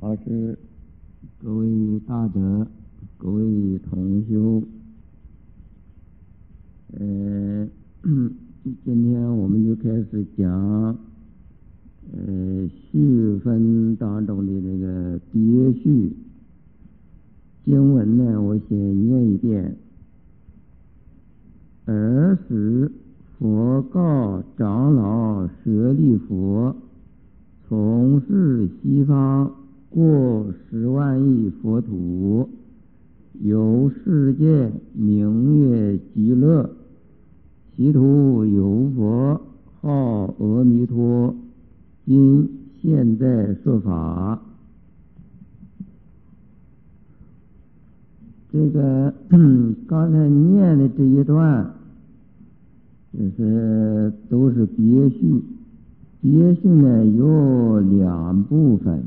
好，是各位大德，各位同修，今天我们就开始讲序分当中的这个别序经文呢，我先念一遍。尔时佛告长老舍利弗，从事西方过10万亿佛土，有世界名曰极乐，其土有佛号阿弥陀，今现在说法。这个刚才念的这一段就是都是别序，别序呢有2部分，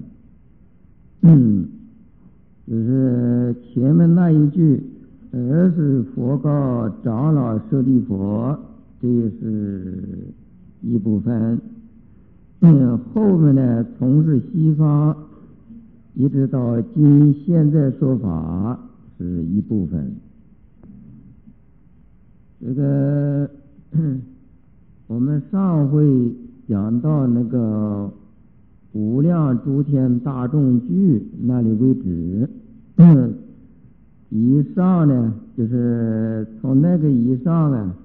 就是前面那一句尔时佛告长老舍利弗，这是一部分，后面呢从事西方一直到今现在说法是一部分。这个我们上回讲到那个无量诸天大众聚那里为止，以上呢就是从那个以上呢，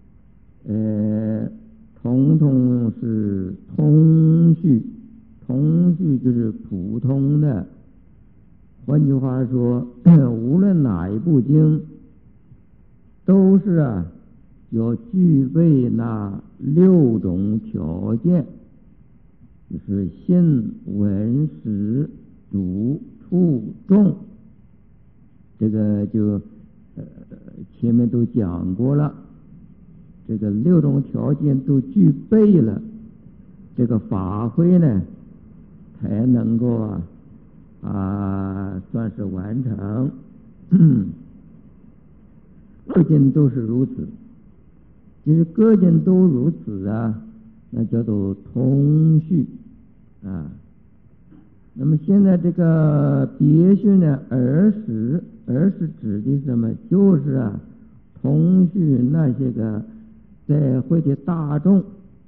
统统是通序，通序就是普通的。换句话说，无论哪一部经，都是要具备那6种条件，就是信、闻、识、读、处、众。这个就前面都讲过了，这个6种条件都具备了，这个法会呢才能够算是完成。各经都是如此，其实各经都如此那叫做通序那么现在这个别序呢，尔时指的什么？就是通序那些个在会的大众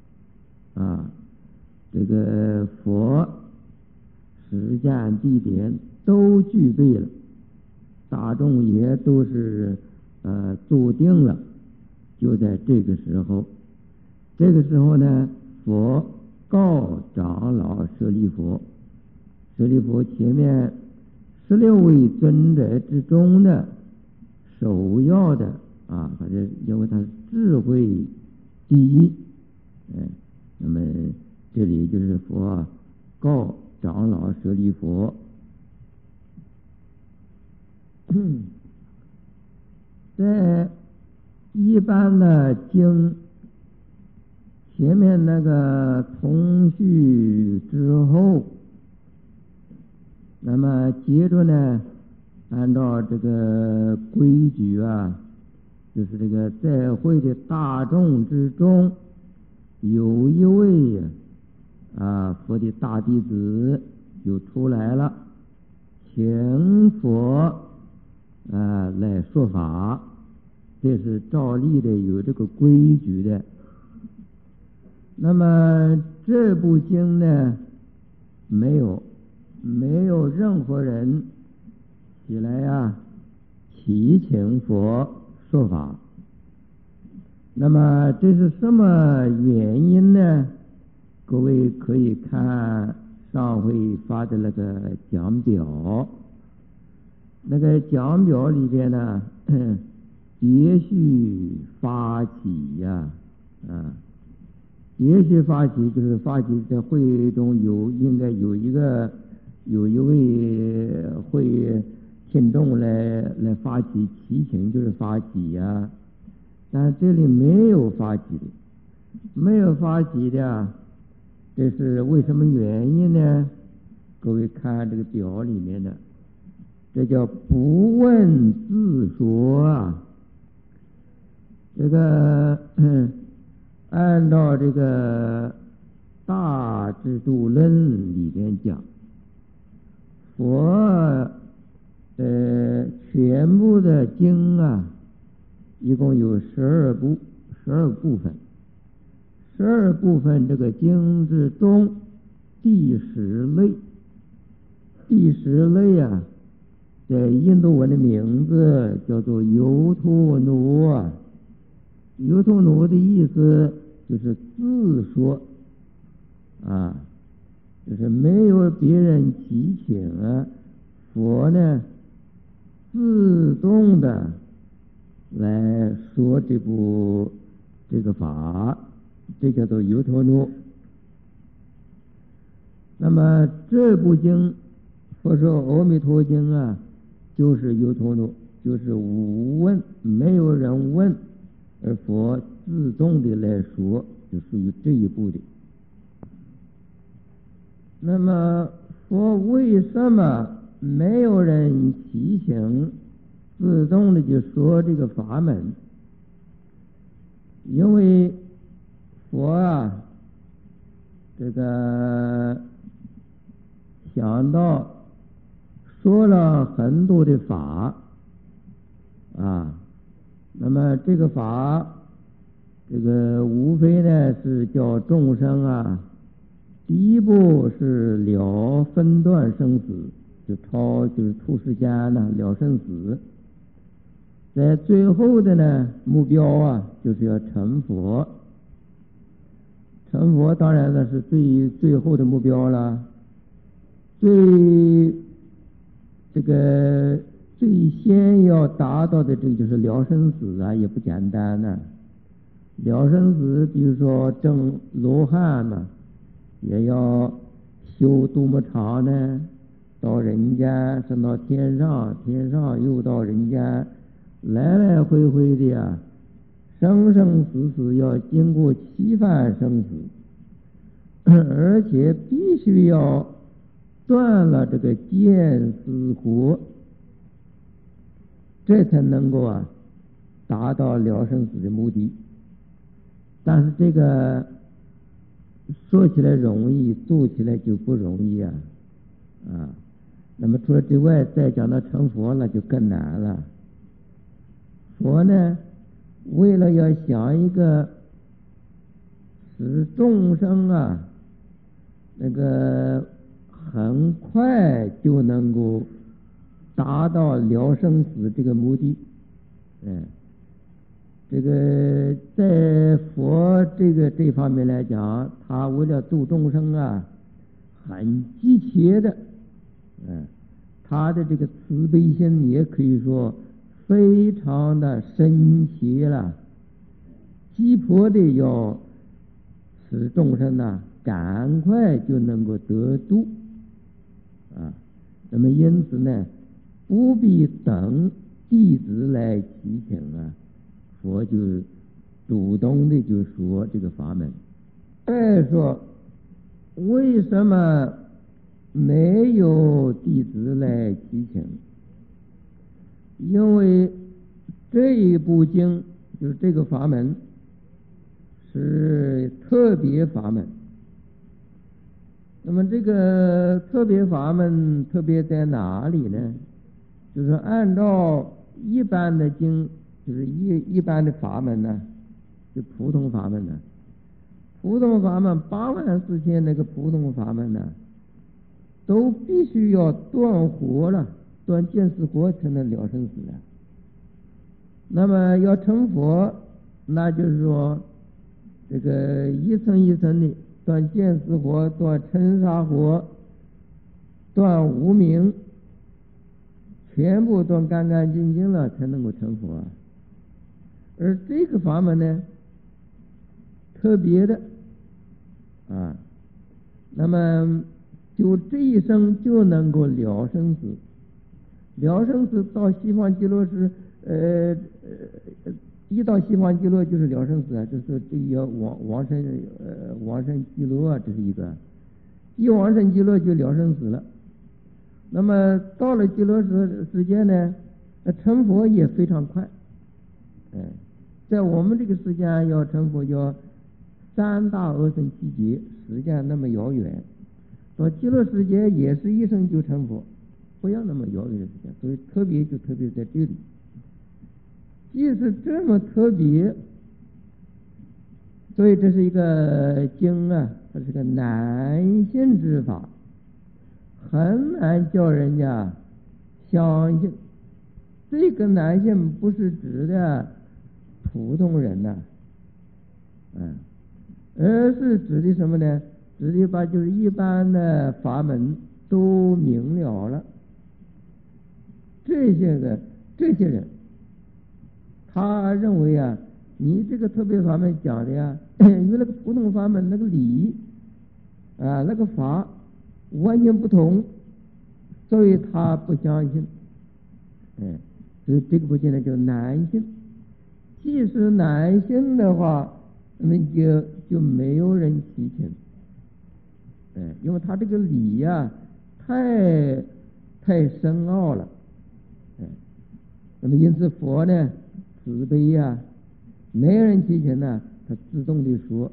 这个佛时间地点都具备了，大众也都是注定了。就在这个时候呢，佛告长老舍利弗，舍利弗前面16位尊者之中的首要的反正因为他是智慧第一，那么这里就是佛告长老舍利弗。在一般的经前面那个通序之后，那么接着呢，按照这个规矩就是这个在会的大众之中，有一位佛的大弟子就出来了，请佛来说法，这是照例的，有这个规矩的。那么这部经呢，没有任何人起来祈请佛说法。那么这是什么原因呢？各位可以看上回发的那个讲表，那个讲表里边呢，别序发起别序发起就是发起在会中应该有一位会听众来发起祈请，就是发起但这里没有发起的，这是为什么原因呢？各位看这个表里面的，这叫不问自说这个按照这个大智度论里边讲， 个经啊，一共有12部，12部分。12部分这个经之中，第10类，第10类啊，在印度文的名字叫做尤陀奴啊。尤陀奴的意思就是自说啊，就是没有别人提请啊，佛呢自动的来说这个法，这叫做尤陀奴。那么这部经，佛说《阿弥陀经》啊，就是尤陀奴，就是无问，没有人问，而佛自动的来说，就属于这一部的。那么佛为什么没有人提醒，自动的就说这个法门？因为佛啊，这个想到说了很多的法啊，那么这个法，这个无非呢是叫众生啊，第一步是了分段生死，就是出世间呢了生死，在最后的呢目标啊，就是要成佛。成佛当然呢是最后的目标了，最先要达到的这个就是了生死啊，也不简单呢。了生死，比如说证罗汉呢，也要修多么长呢？到人间升到天上，天上又到人间，来来回回的呀，生生死死要经过7番生死，而且必须要断了这个见思惑，这才能够啊达到了生死的目的。但是这个说起来容易，做起来就不容易啊！那么除了之外，再讲到成佛了就更难了。佛呢，为了要想一个使众生啊，那个很快就能够达到了生死这个目的，这个在佛这方面来讲，他为了度众生啊，很急切的，他的这个慈悲心也可以说非常的深切了，急迫的要使众生呢赶快就能够得度啊。那么因此呢，不必等弟子来提请啊，佛就主动的就说这个法门。再说为什么没有弟子来提请？因为这一部经就是这个法门是特别法门。那么这个特别法门特别在哪里呢？就是按照一般的经，就是一般的法门呢，就普通法门呢，普通法门84000那个普通法门呢，都必须要断惑了，断见思惑才能了生死的。那么要成佛，那就是说这个一层一层的断见思惑，断尘沙惑，断无明，全部断干干净净了，才能够成佛啊。而这个法门呢，特别的啊，那么就这一生就能够了生死，了生死到西方极乐时，一到西方极乐就是了生死啊，就是这个往生极乐啊，这是一个，一往生极乐就了生死了。那么到了极乐世界呢，成佛也非常快，在我们这个世间要成佛要3大阿僧祇劫，时间那么遥远，到极乐世界也是一生就成佛，不要那么遥远的时间，所以特别在这里。 既是这么特别，所以这是一个经啊，它是个难信之法，很难叫人家相信。这个难信不是指的普通人呐、而是指的什么呢？指的把就是一般的法门都明了了，这些人，他认为啊，你这个特别法门讲的呀，与那个普通法门那个理啊，那个法完全不同，所以他不相信。所以这个不见得叫难信。即使难信的话，那么就没有人提请。因为他这个理呀、太深奥了。那么因此佛呢，慈悲呀、没人提前呢，他自动的说。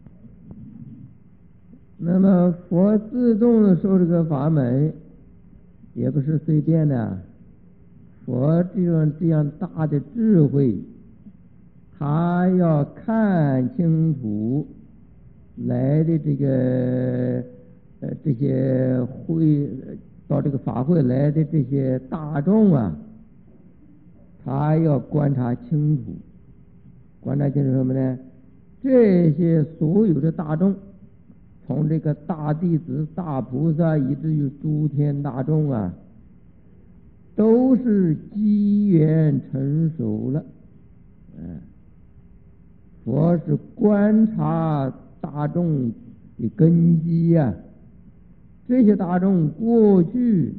那么佛自动的说这个法门，也不是随便的。佛这样大的智慧，他要看清楚来的这些到这个法会来的这些大众啊，他要观察清楚。观察清楚什么呢？这些所有的大众，从这个大弟子、大菩萨，以至于诸天大众啊，都是机缘成熟了。佛是观察大众的根基呀、这些大众过去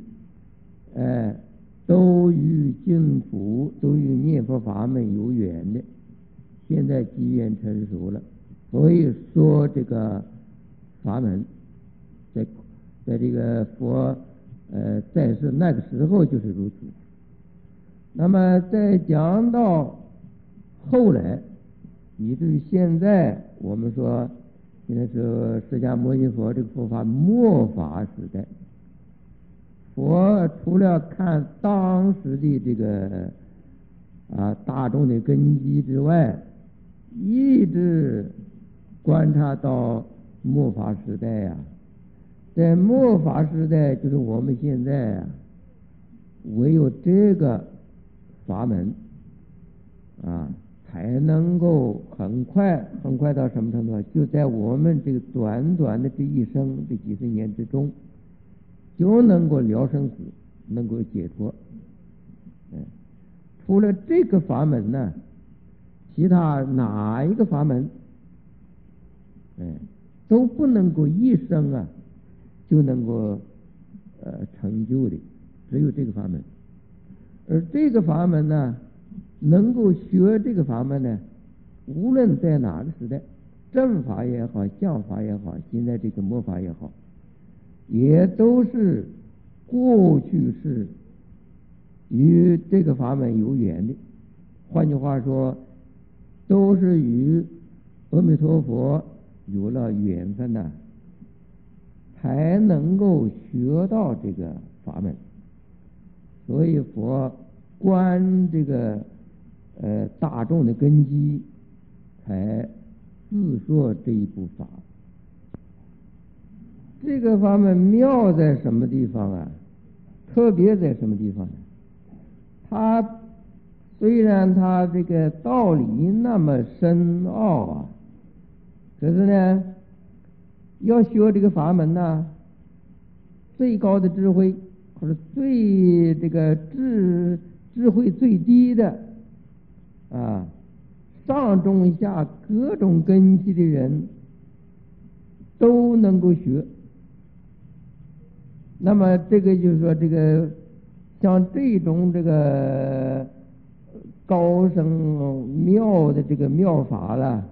都与净土、都与念佛法门有缘的，现在机缘成熟了，所以说这个法门在这个佛在世那个时候就是如此。那么再讲到后来，以至于现在，我们说现在是释迦牟尼佛这个佛法末法时代，佛除了看当时的这个大众的根基之外，一直观察到末法时代呀。在末法时代，就是我们现在唯有这个法门才能够很快到什么程度？就在我们这个短短的这一生这几十年之中，就能够了生死，能够解脱。除了这个法门呢，其他哪一个法门都不能够一生就能够成就的，只有这个法门。而这个法门呢，能够学这个法门呢，无论在哪个时代，正法也好，相法也好，现在这个末法也好，也都是过去是与这个法门有缘的。换句话说，都是与阿弥陀佛有了缘分呐，才能够学到这个法门。所以佛观这个大众的根基，才自说这一部法。这个法门妙在什么地方啊？特别在什么地方呢？它虽然它这个道理那么深奥可是呢，要学这个法门呢，最高的智慧或者最这个智慧最低的上中下各种根基的人都能够学。那么这个就是说，这个像这种这个高深妙的这个妙法了，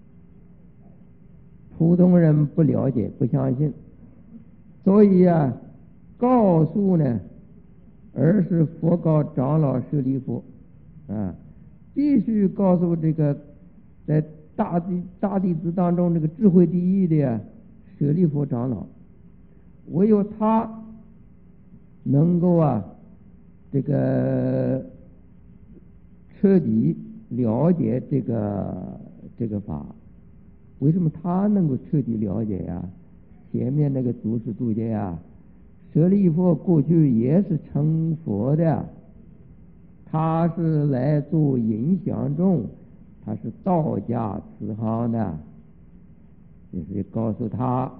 普通人不了解不相信，所以告诉呢，而是佛告长老舍利弗必须告诉这个在大弟子当中这个智慧第一的舍利弗长老，唯有他能够这个彻底了解这个法。为什么他能够彻底了解呀？前面那个祖师注解呀，舍利弗过去也是成佛的，他是来做影响众，他是道家慈航的，就是告诉他。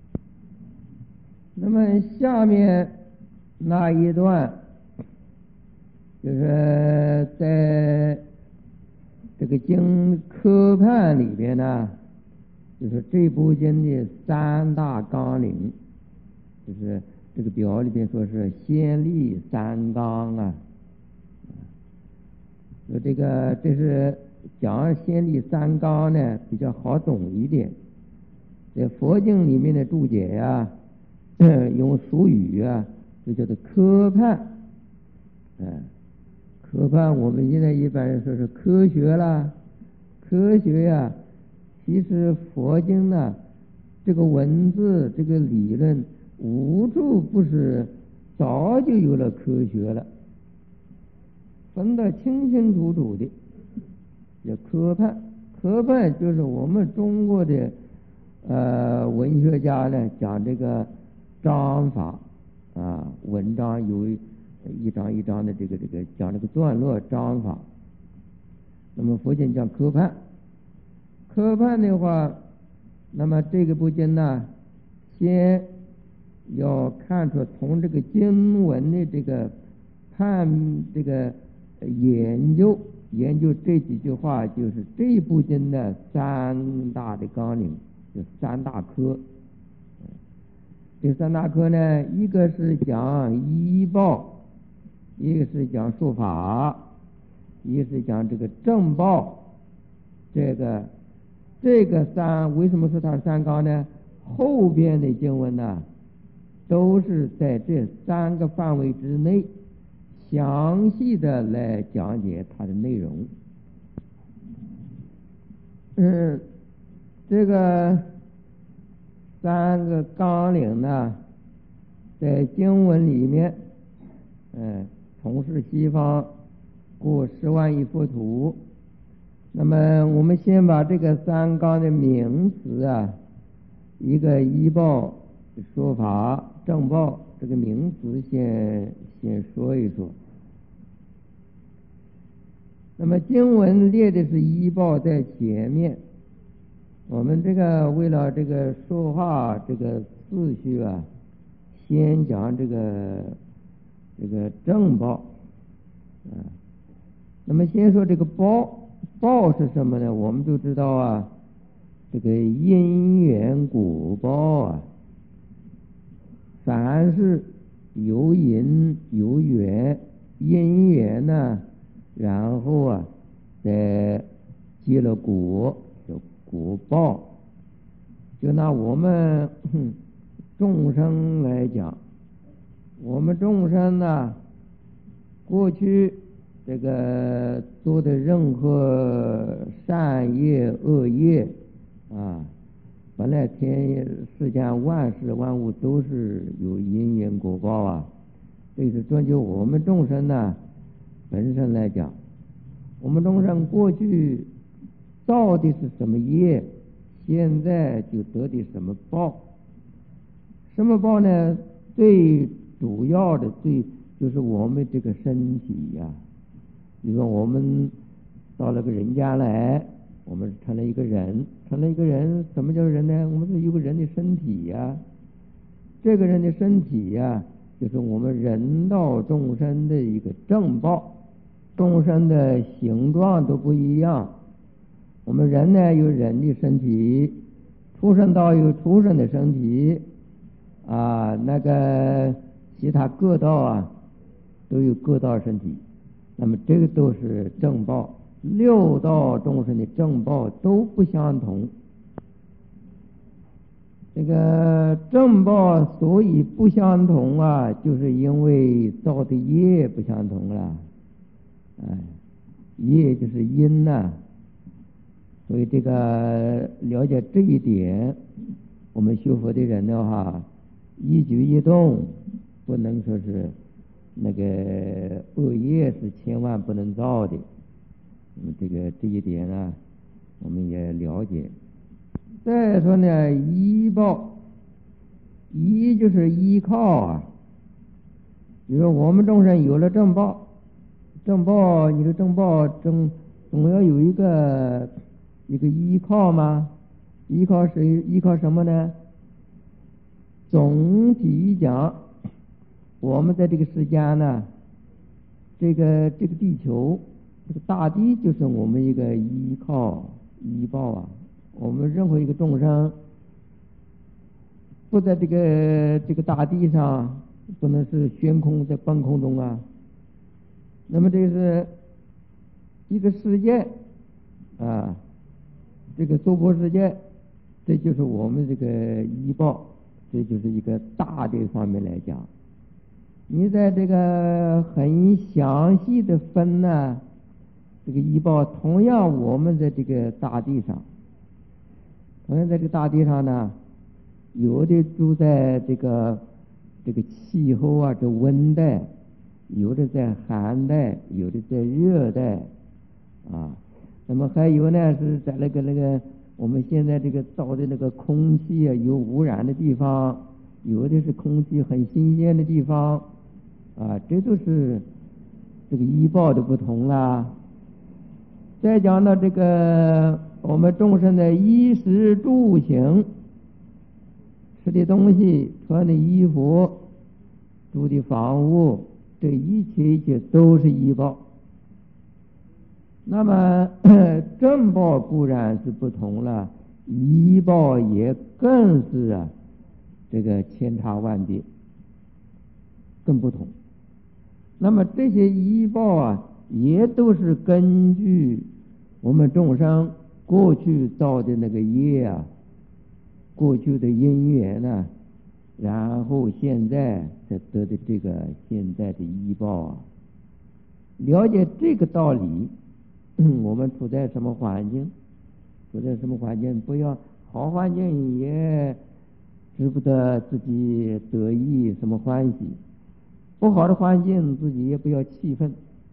那么下面那一段，就是在这个经科判里边呢，就是这部经的三大纲领，就是这个表里边说是先立三纲啊。说这是讲先立三纲呢，比较好懂一点。在佛经里面的注解呀，用俗语啊，就叫做科判。科判我们现在一般人说是科学啦，科学呀，其实佛经呢，这个文字这个理论无处不是早就有了科学了，分得清清楚楚的。叫科判，科判就是我们中国的文学家呢讲这个章法啊，文章有一章一章的这个讲这个段落章法。那么佛经讲科判，科判的话，那么这个部经呢，先要看出从这个经文的这个研究这几句话，就是这部经的三大的纲领，就三大科。这三大科呢，一个是讲医报，一个是讲术法，一个是讲这个正报。这个三，为什么说它是三纲呢？后边的经文呢，都是在这三个范围之内详细的来讲解它的内容。这个三个纲领呢，在经文里面，从事西方过10万亿佛土。那么我们先把这个三纲的名词啊，一个医报、说法、正报，这个名词先说一说。那么经文列的是医报在前面，我们这个为了这个说话这个次序啊，先讲这个正报啊。那么先说这个报是什么呢？我们就知道啊，这个因缘果报啊，凡是有因有缘，因缘呢，然后啊再结了果，叫果报。就拿我们众生来讲，我们众生呢，过去这个做的任何善业恶业啊，本来世间万事万物都是有因缘果报啊。这是专就我们众生呢本身来讲，我们众生过去造的是什么业，现在就得的什么报。什么报呢？最主要的就是我们这个身体呀。比如说我们到了个人家来，我们成了一个人，什么叫人呢？我们是有个人的身体呀。这个人的身体呀，就是我们人道众生的一个正报。众生的形状都不一样，我们人呢有人的身体，畜生道有畜生的身体啊，那个其他各道啊都有各道身体。那么这个都是正报，六道众生的正报都不相同。这个正报所以不相同啊，就是因为造的业不相同了。业就是因呐，所以这个了解这一点，我们学佛的人的话，一举一动不能说是那个恶业是千万不能造的这一点呢，我们也了解。再说呢，依报，依就是依靠啊。比如说我们众生有了正报，你的正报总要有一个依靠吗？依靠谁？依靠什么呢？总体讲，我们在这个世间呢，这个地球，这个大地就是我们一个依靠依报啊。我们任何一个众生不在这个大地上，不能是悬空在半空中啊。那么这是一个世界啊，这个娑婆世界，这就是我们这个依报，这就是一个大的方面来讲。你在这个很详细的分呢，这个依报同样我们在这个大地上，呢，有的住在这个气候啊，这温带，有的在寒带，有的在热带啊。那么还有呢，是在那个我们现在这个造的那个空气啊有污染的地方，有的是空气很新鲜的地方啊，这都是这个依报的不同啦。再讲到这个我们众生的衣食住行，吃的东西，穿的衣服，住的房屋，这一切都是依报。那么正报固然是不同了，依报也更是啊，这个千差万别，更不同。那么这些依报啊，也都是根据我们众生过去造的那个业啊，过去的因缘呢，然后现在才得的这个现在的依报啊。了解这个道理，我们处在什么环境，不要好环境也知不得自己得意什么欢喜，不好的环境自己也不要气愤，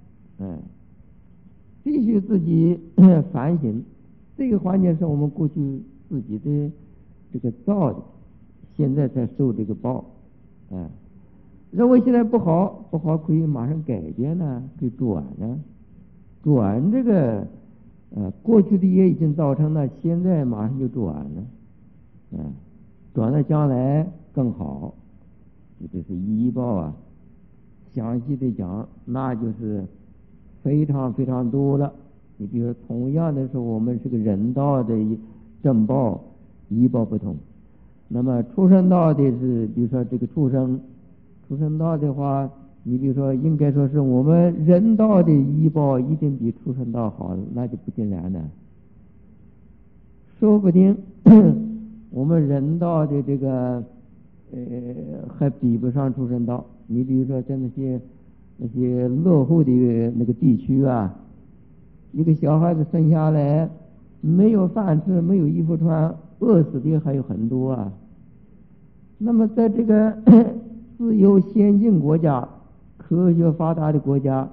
必须自己反省，这个环境是我们过去自己的这个造的，现在才受这个报，认为现在不好可以马上改变呢，可以转呢，转这个过去的业已经造成了，现在马上就转了，转到将来更好，这是依报啊。详细的讲，那就是非常非常多了。你比如说，同样的是我们是个人道的正报依报不同，那么畜生道的是，比如说这个畜生道的话，你比如说应该说是我们人道的依报一定比畜生道好，那就不尽然了。说不定我们人道的这个还比不上畜生道。你比如说在那些落后的那个地区啊，一个小孩子生下来没有饭吃，没有衣服穿，饿死的还有很多啊。那么在这个自由先进国家，科学发达的国家，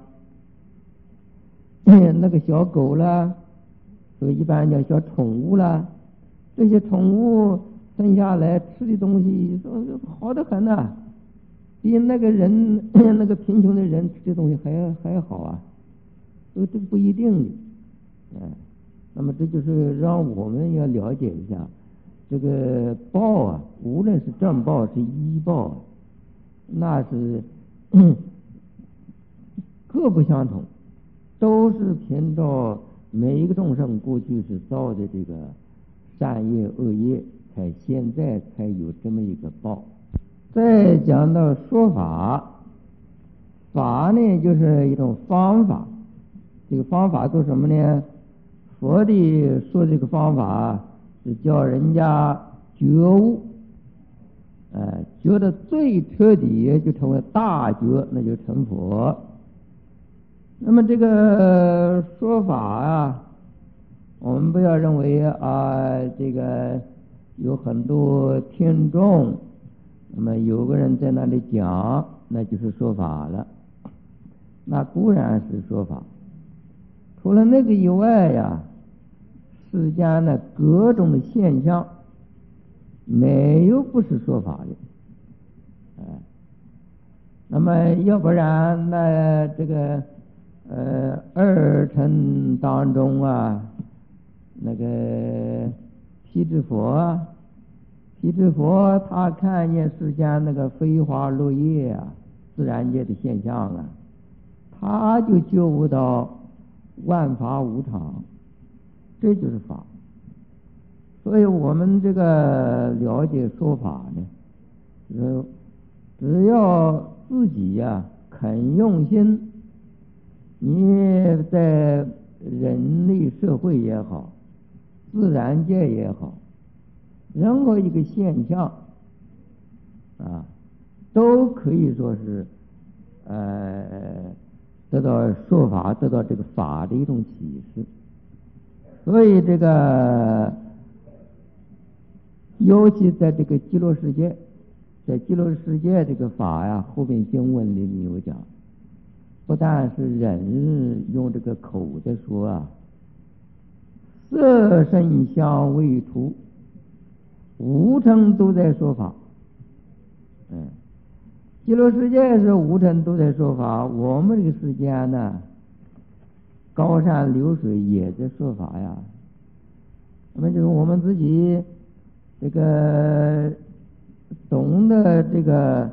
那个小狗啦，所以一般叫小宠物啦，这些宠物生下来吃的东西好得很呐，比那个人那个贫穷的人吃的东西还好啊，所以这不一定的，那么这就是让我们要了解一下这个报啊，无论是正报是依报，那是各不相同，都是凭照每一个众生过去是造的这个善业恶业，现在才有这么一个报。再讲到说法，法呢就是一种方法，这个方法做什么呢？佛的说这个方法是叫人家觉悟，觉得最彻底就成为大觉，那就成佛。那么这个说法啊，我们不要认为这个有很多听众，那么有个人在那里讲，那就是说法了，那固然是说法， 除了那个以外呀，世间的各种的现象，没有不是说法的。那么要不然那这个二乘当中啊，那个辟支佛他看见世间那个飞花落叶啊，自然界的现象啊，他就觉悟到万法无常，这就是法。所以我们这个了解说法呢，只要自己呀肯用心，你在人类社会也好，自然界也好，任何一个现象啊，都可以说是得到说法，得到这个法的一种启示。所以这个尤其在这个极乐世界，在极乐世界这个法呀，后边经文里面有讲，不但是人用这个口的说啊，色声香味触五乘都在说法。极乐世界是五乘都在说法，我们这个世间呢，高山流水也在说法呀。那么就是我们自己这个懂得这个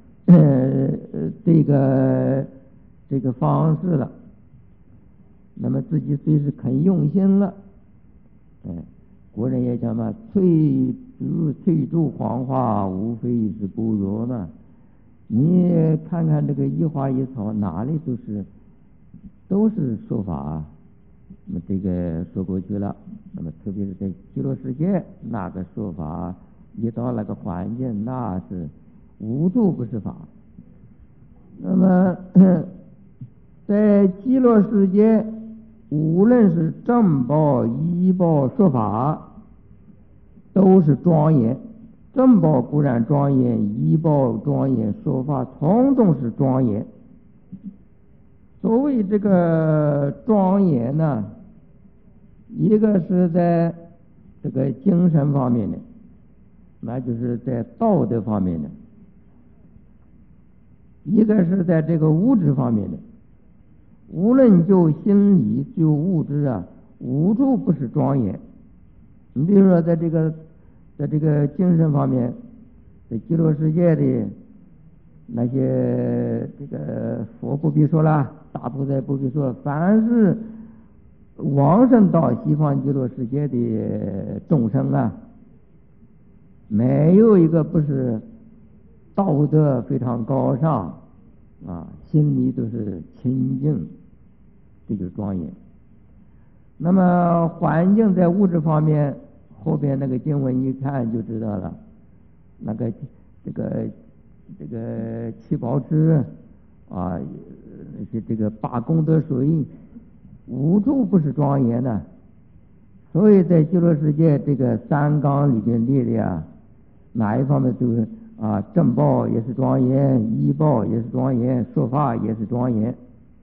这个方式了，那么自己虽是肯用心了，国人也讲嘛，翠竹黄花无非是不如嘛。你看看这个一花一草，哪里都是说法。那么这个说过去了，那么特别是在极乐世界那个说法，一到那个环境，那是无处不是法。那么在极乐世界，无论是正报、依报说法，都是庄严。正报固然庄严，依报庄严，说法统统是庄严。所谓这个庄严呢，一个是在这个精神方面的，那就是在道德方面的；一个是在这个物质方面的。无论就心理就物质啊，无处不是庄严。你比如说在这个精神方面，在极乐世界的那些这个佛不必说了，大菩萨不必说，凡是往生到西方极乐世界的众生啊，没有一个不是道德非常高尚啊，心里都是清净，这就是庄严。那么环境在物质方面，后边那个经文一看就知道了，那个这个七宝池啊，那些这个八功德水，无处不是庄严的。所以在极乐世界这个三纲里边列的啊，哪一方面都是啊，正报也是庄严，依报也是庄严，说法也是庄严。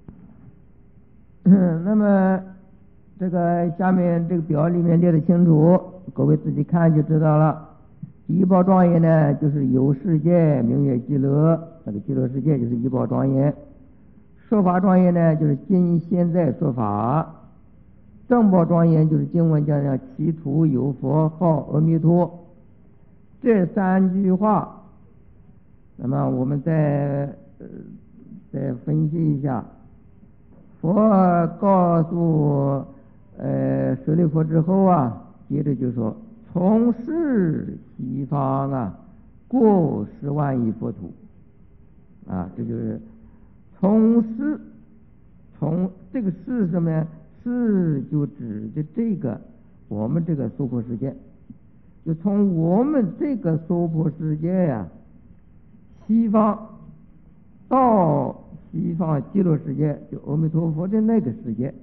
那么这个下面这个表里面列得清楚，各位自己看就知道了。依报庄严呢，就是有世界名曰极乐，那个极乐世界就是依报庄严。说法庄严呢，就是今现在说法。正报庄严就是经文讲其土有佛号阿弥陀，这三句话。那么我们再分析一下。佛告诉舍利弗之后啊，接着就说从事西方啊，过10万亿佛土啊，这就是从事。从这个是什么呀？是就指的这个我们这个娑婆世界，就从我们这个娑婆世界呀，西方到西方极乐世界，就阿弥陀佛的那个世界。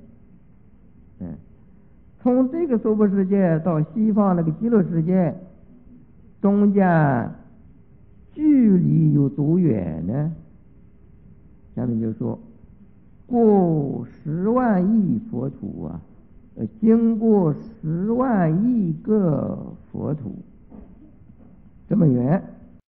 从这个娑婆世界到西方那个极乐世界，中间距离有多远呢？下面就说过10万亿佛土啊，经过10万亿个佛土，这么远。